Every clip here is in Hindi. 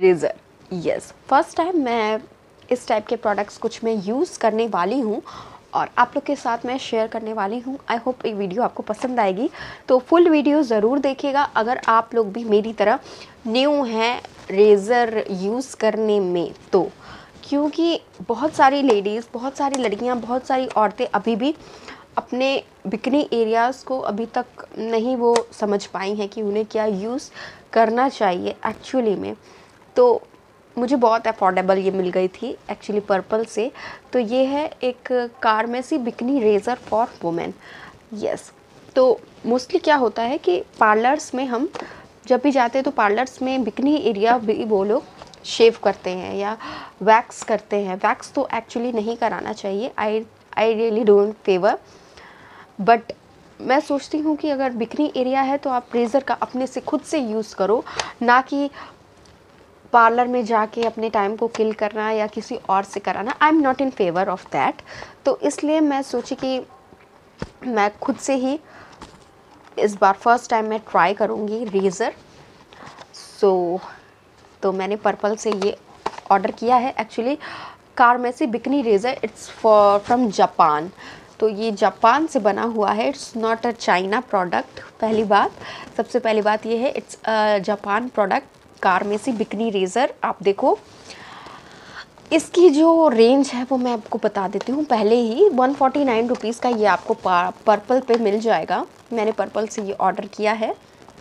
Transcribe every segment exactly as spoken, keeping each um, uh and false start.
रेज़र, यस, फर्स्ट टाइम मैं इस टाइप के प्रोडक्ट्स कुछ मैं यूज़ करने वाली हूँ और आप लोग के साथ मैं शेयर करने वाली हूँ। आई होप ये वीडियो आपको पसंद आएगी, तो फुल वीडियो ज़रूर देखिएगा अगर आप लोग भी मेरी तरह न्यू हैं रेज़र यूज़ करने में तो, क्योंकि बहुत सारी लेडीज़, बहुत सारी लड़कियाँ, बहुत सारी औरतें अभी भी अपने बिकनी एरियाज़ को अभी तक नहीं वो समझ पाई हैं कि उन्हें क्या यूज़ करना चाहिए एक्चुअली में। तो मुझे बहुत अफोर्डेबल ये मिल गई थी एक्चुअली पर्पल से। तो ये है एक Carmesi bikini razor for women, yes. तो मोस्टली क्या होता है कि पार्लर्स में हम जब भी जाते हैं तो पार्लर्स में बिकनी एरिया भी वो लोग शेव करते हैं या वैक्स करते हैं। वैक्स तो एक्चुअली नहीं कराना चाहिए, I I really don't favour, but मैं सोचती हूँ कि अगर बिकनी एरिया है तो आप रेज़र का अपने से खुद से यूज़ करो, ना कि पार्लर में जाके अपने टाइम को किल करना या किसी और से कराना। I am not in favour of that. तो इसलिए मैं सोची कि मैं खुद से ही इस बार फर्स्ट टाइम मैं ट्राई करूँगी रेज़र। सो तो मैंने पर्पल से ये ऑर्डर किया है actually Carmesi bikini razor. It's for from Japan. तो ये जापान से बना हुआ है, it's not a China product. पहली बात, सबसे पहली बात ये है it's a Japan product Carmesi bikini razor. आप देखो इसकी जो रेंज है वो मैं आपको बता देती हूँ पहले ही। वन फोर्टी नाइन रुपीज़ का ये आपको पर्पल पे मिल जाएगा। मैंने पर्पल से ये ऑर्डर किया है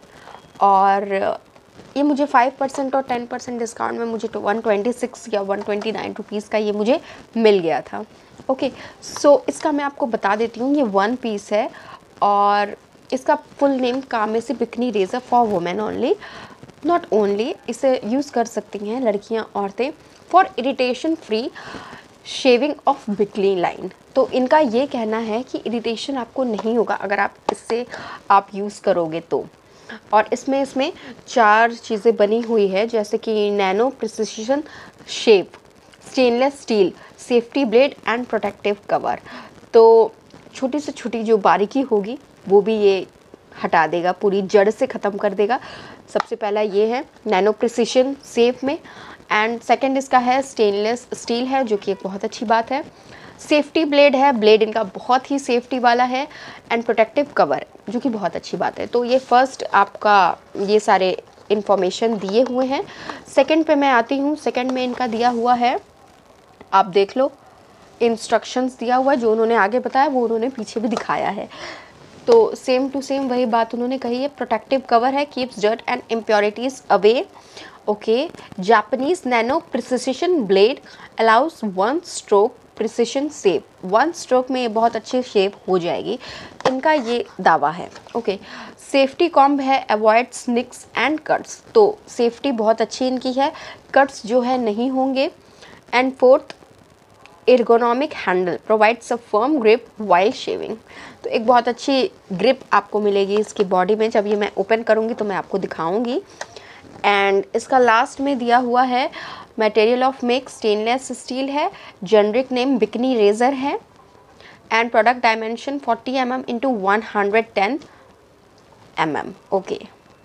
और ये मुझे फाइव परसेंट और टेन परसेंट डिस्काउंट में मुझे तो वन ट्वेंटी सिक्स या वन ट्वेंटी नाइन रुपीज़ का ये मुझे मिल गया था। ओके, सो इसका मैं आपको बता देती हूँ, ये वन पीस है और इसका full name Carmesi bikini razor for women only, not only. इसे यूज़ कर सकती हैं लड़कियां, औरतें, for irritation free shaving of bikini line. तो इनका ये कहना है कि इरिटेशन आपको नहीं होगा अगर आप इससे आप यूज़ करोगे तो। और इसमें इसमें चार चीज़ें बनी हुई है, जैसे कि nano precision shape, stainless steel, safety blade and protective cover. तो छोटी से छोटी जो बारीकी होगी वो भी ये हटा देगा, पूरी जड़ से ख़त्म कर देगा। सबसे पहला ये है नैनो प्रिसिशन शेप में, एंड सेकंड इसका है स्टेनलेस स्टील है, जो कि एक बहुत अच्छी बात है। सेफ्टी ब्लेड है, ब्लेड इनका बहुत ही सेफ्टी वाला है, एंड प्रोटेक्टिव कवर, जो कि बहुत अच्छी बात है। तो ये फर्स्ट आपका ये सारे इन्फॉर्मेशन दिए हुए हैं। सेकंड पे मैं आती हूँ। सेकंड में इनका दिया हुआ है, आप देख लो, इंस्ट्रक्शंस दिया हुआ है। जो उन्होंने आगे बताया वो उन्होंने पीछे भी दिखाया है। तो सेम टू सेम वही बात उन्होंने कही है। प्रोटेक्टिव कवर है, keeps dirt and impurities away. Okay, Japanese nano precision blade allows one stroke precision shape. One stroke में ये बहुत अच्छी शेप हो जाएगी, इनका ये दावा है। ओके, सेफ्टी कॉम्ब है, अवॉइड स्निक्स एंड कट्स। तो सेफ्टी बहुत अच्छी इनकी है, कट्स जो है नहीं होंगे। And fourth, ergonomic handle provides a firm grip while shaving. तो एक बहुत अच्छी ग्रिप आपको मिलेगी इसकी बॉडी में। जब ये मैं ओपन करूँगी तो मैं आपको दिखाऊंगी। एंड इसका लास्ट में दिया हुआ है material of make stainless steel है, जेनरिक नेम बिकनी रेज़र है, and product dimension forty m m into one hundred ten m m. Okay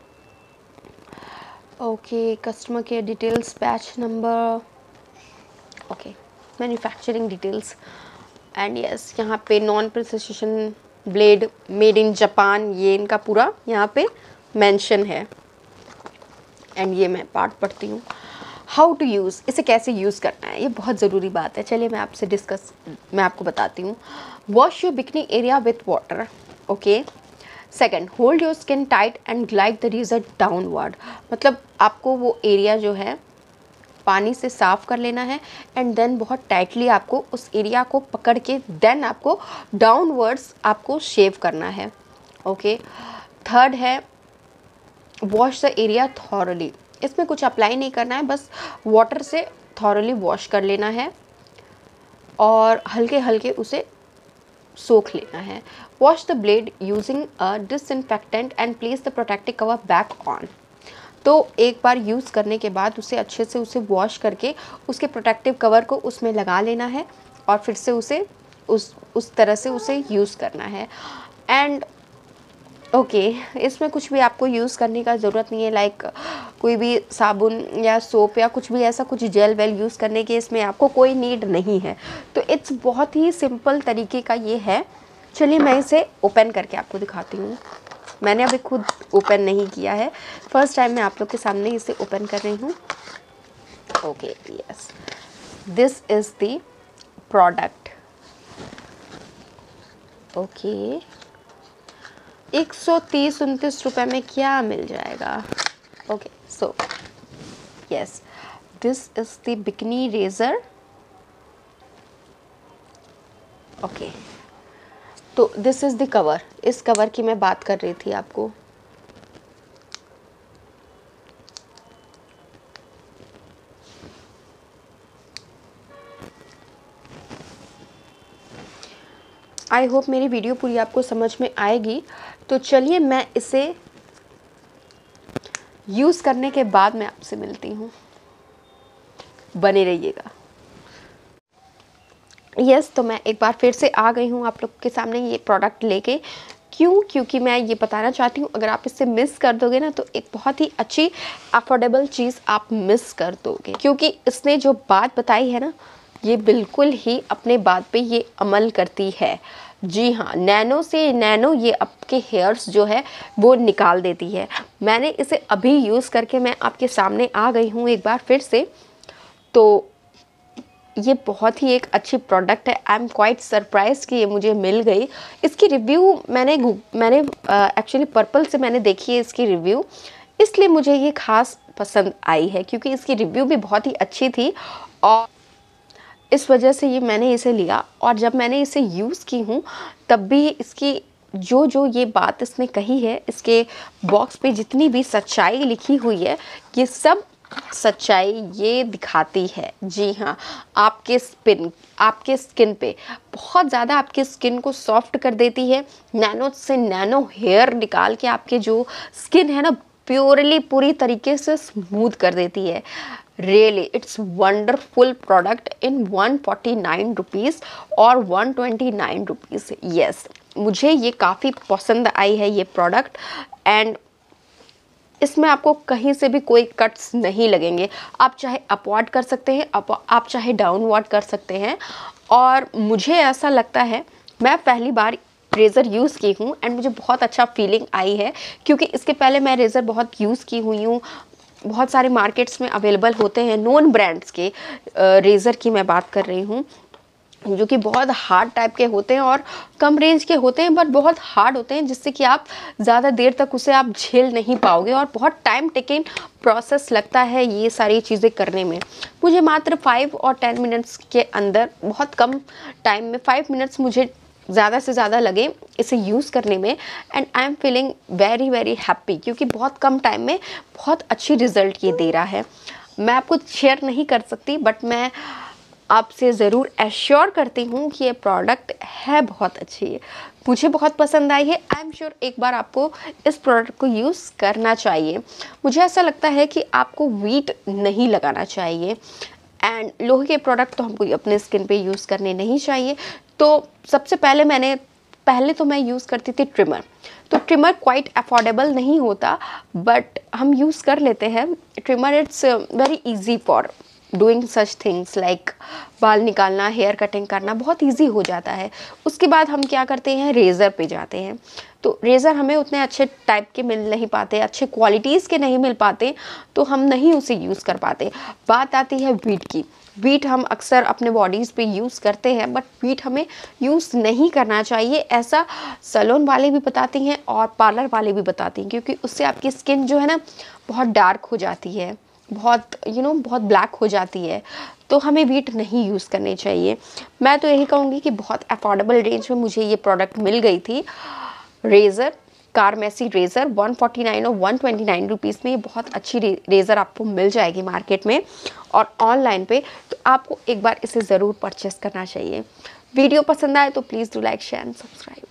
okay, customer care details, batch number, okay, manufacturing details, and yes यहाँ पे non precision blade made in Japan, ये इनका पूरा यहाँ पे मेंशन है। एंड ये मैं पार्ट पढ़ती हूँ, हाउ टू यूज़, इसे कैसे यूज़ करना है, ये बहुत ज़रूरी बात है। चलिए मैं आपसे डिस्कस मैं आपको बताती हूँ। Wash your bikini area with water. Okay, second, hold your skin tight and glide the razor downward. मतलब आपको वो एरिया जो है पानी से साफ़ कर लेना है, एंड देन बहुत टाइटली आपको उस एरिया को पकड़ के देन आपको डाउनवर्ड्स आपको शेव करना है। ओके, थर्ड है वॉश द एरिया थॉरली। इसमें कुछ अप्लाई नहीं करना है, बस वाटर से थॉरली वॉश कर लेना है और हल्के हल्के उसे सोख लेना है। Wash the blade using a disinfectant and place the protective cover back on. तो एक बार यूज़ करने के बाद उसे अच्छे से उसे वॉश करके उसके प्रोटेक्टिव कवर को उसमें लगा लेना है और फिर से उसे उस उस तरह से उसे यूज़ करना है। एंड ओके okay, इसमें कुछ भी आपको यूज़ करने का ज़रूरत नहीं है, लाइक कोई भी साबुन या सोप या कुछ भी ऐसा कुछ जेल वेल यूज़ करने की इसमें आपको कोई नीड नहीं है। तो इट्स बहुत ही सिंपल तरीके का ये है। चलिए मैं इसे ओपन करके आपको दिखाती हूँ। मैंने अभी खुद ओपन नहीं किया है, फर्स्ट टाइम मैं आप लोग के सामने इसे ओपन कर रही हूँ। Okay yes, this is the product. Okay, एक सौ तीस उनतीस रुपये में क्या मिल जाएगा। Okay so yes, this is the bikini razor. Okay, तो दिस इज़ द कवर। इस कवर की मैं बात कर रही थी आपको। आई होप मेरी वीडियो पूरी आपको समझ में आएगी। तो चलिए मैं इसे यूज़ करने के बाद मैं आपसे मिलती हूँ, बने रहिएगा। यस, तो मैं एक बार फिर से आ गई हूँ आप लोग के सामने ये प्रोडक्ट लेके। क्यों? क्योंकि मैं ये बताना चाहती हूँ, अगर आप इससे मिस कर दोगे ना तो एक बहुत ही अच्छी अफोर्डेबल चीज़ आप मिस कर दोगे। क्योंकि इसने जो बात बताई है ना, ये बिल्कुल ही अपने बात पे ये अमल करती है। जी हाँ, नैनो से नैनो ये आपके हेयर्स जो है वो निकाल देती है। मैंने इसे अभी यूज़ करके मैं आपके सामने आ गई हूँ एक बार फिर से। तो ये बहुत ही एक अच्छी प्रोडक्ट है। आई एम क्वाइट सरप्राइज कि ये मुझे मिल गई। इसकी रिव्यू मैंने मैंने एक्चुअली uh, पर्पल से मैंने देखी है इसकी रिव्यू, इसलिए मुझे ये खास पसंद आई है क्योंकि इसकी रिव्यू भी बहुत ही अच्छी थी और इस वजह से ये मैंने इसे लिया। और जब मैंने इसे यूज़ की हूँ तब भी इसकी जो जो ये बात इसने कही है, इसके बॉक्स पे जितनी भी सच्चाई लिखी हुई है, ये सब सच्चाई ये दिखाती है। जी हाँ, आपके स्किन आपके स्किन पे बहुत ज़्यादा आपके स्किन को सॉफ्ट कर देती है। नैनो से नैनो हेयर निकाल के आपके जो स्किन है ना, प्योरली पूरी तरीके से स्मूथ कर देती है। Really it's wonderful product in one forty nine rupees और one twenty nine rupees. Yes, मुझे ये काफ़ी पसंद आई है ये प्रोडक्ट। एंड इसमें आपको कहीं से भी कोई कट्स नहीं लगेंगे। आप चाहे अपवर्ड कर सकते हैं, आप, आप चाहे डाउनवर्ड कर सकते हैं। और मुझे ऐसा लगता है, मैं पहली बार रेज़र यूज़ की हूँ एंड मुझे बहुत अच्छा फीलिंग आई है क्योंकि इसके पहले मैं रेज़र बहुत यूज़ की हुई हूँ। बहुत सारे मार्केट्स में अवेलेबल होते हैं नॉन ब्रांड्स के रेज़र की मैं बात कर रही हूँ, जो कि बहुत हार्ड टाइप के होते हैं और कम रेंज के होते हैं, बट बहुत हार्ड होते हैं, जिससे कि आप ज़्यादा देर तक उसे आप झेल नहीं पाओगे और बहुत टाइम टेकिंग प्रोसेस लगता है ये सारी चीज़ें करने में। मुझे मात्र फाइव और टेन मिनट्स के अंदर, बहुत कम टाइम में, फाइव मिनट्स मुझे ज़्यादा से ज़्यादा लगे इसे यूज़ करने में। And I am feeling very very happy क्योंकि बहुत कम टाइम में बहुत अच्छी रिज़ल्ट ये दे रहा है। मैं आपको शेयर नहीं कर सकती, बट मैं आपसे ज़रूर एश्योर करती हूँ कि ये प्रोडक्ट है बहुत अच्छी है, मुझे बहुत पसंद आई है। आई एम श्योर एक बार आपको इस प्रोडक्ट को यूज़ करना चाहिए। मुझे ऐसा लगता है कि आपको वीट नहीं लगाना चाहिए एंड लोहे के प्रोडक्ट तो हमको अपने स्किन पे यूज़ करने नहीं चाहिए। तो सबसे पहले मैंने पहले तो मैं यूज़ करती थी ट्रिमर। तो ट्रिमर क्वाइट अफोर्डेबल नहीं होता, बट हम यूज़ कर लेते हैं trimmer. It's very easy for doing such things like बाल निकालना, हेयर कटिंग करना बहुत इजी हो जाता है। उसके बाद हम क्या करते हैं, रेज़र पे जाते हैं। तो रेज़र हमें उतने अच्छे टाइप के मिल नहीं पाते, अच्छे क्वालिटीज़ के नहीं मिल पाते, तो हम नहीं उसे यूज़ कर पाते। बात आती है वीट की। वीट हम अक्सर अपने बॉडीज़ पे यूज़ करते हैं, बट वीट हमें यूज़ नहीं करना चाहिए, ऐसा सैलून वाले भी बताती हैं और पार्लर वाले भी बताती हैं, क्योंकि उससे आपकी स्किन जो है ना बहुत डार्क हो जाती है, बहुत यू you नो know, बहुत ब्लैक हो जाती है। तो हमें वीट नहीं यूज़ करनी चाहिए। मैं तो यही कहूँगी कि बहुत अफोर्डेबल रेंज में मुझे ये प्रोडक्ट मिल गई थी। Razor Carmesi razor one forty nine और वन ट्वेंटी नाइन रुपीज़ में ये बहुत अच्छी रेज़र आपको मिल जाएगी मार्केट में और ऑनलाइन पे। तो आपको एक बार इसे ज़रूर परचेस करना चाहिए। वीडियो पसंद आए तो please do like share and subscribe.